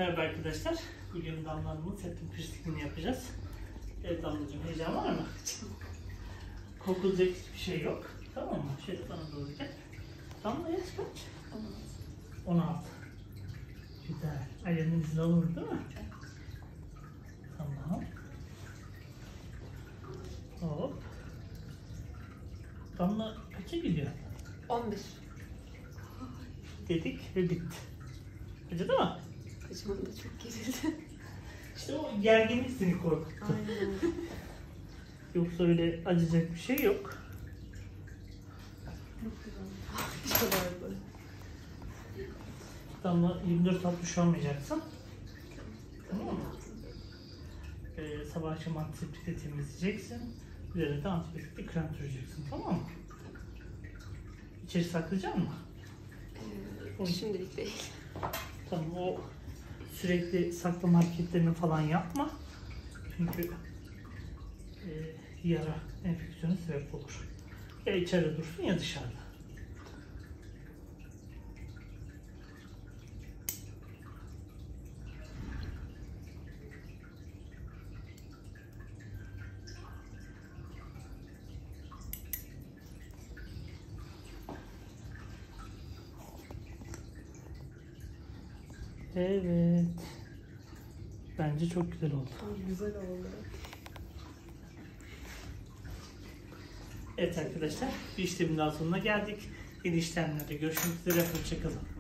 Merhaba arkadaşlar. Bugün Damla Hanım'ın septum piercingini yapacağız. Evet Damlacığım, heyecan var mı? Korkulacak hiçbir şey yok. Tamam mı? Şöyle bana doğru gel. Damla yaş kaç? 16. Güzel. Ailenin izni alınır değil mi? Tamam. Hop. Damla kaça gidiyor? 11. Dedik ve bitti. Acıdı mı? Acımadı, çok gerildi. İşte o gerginlik seni korkuttu. Aynen. Yoksa öyle acıyacak bir şey yok. Bu kadar böyle. Damla 24 saat üşenmeyeceksin. Tamam mı? Sabah akşam antibiyotikle temizleyeceksin. Üzerine de antibiyotikle krem süreceksin. Tamam mı? İçeri saklayacak mısın? Şimdilik değil. Tamam, o sürekli saklama hareketlerini falan yapma. Çünkü yara enfeksiyona sebep olur. Ya içeride dursun ya dışarıda. Evet. Bence çok güzel oldu. Güzel oldu. Evet arkadaşlar, bir işlemin daha sonuna geldik. Yeni işlemlerde görüşmek üzere. Hoşçakalın.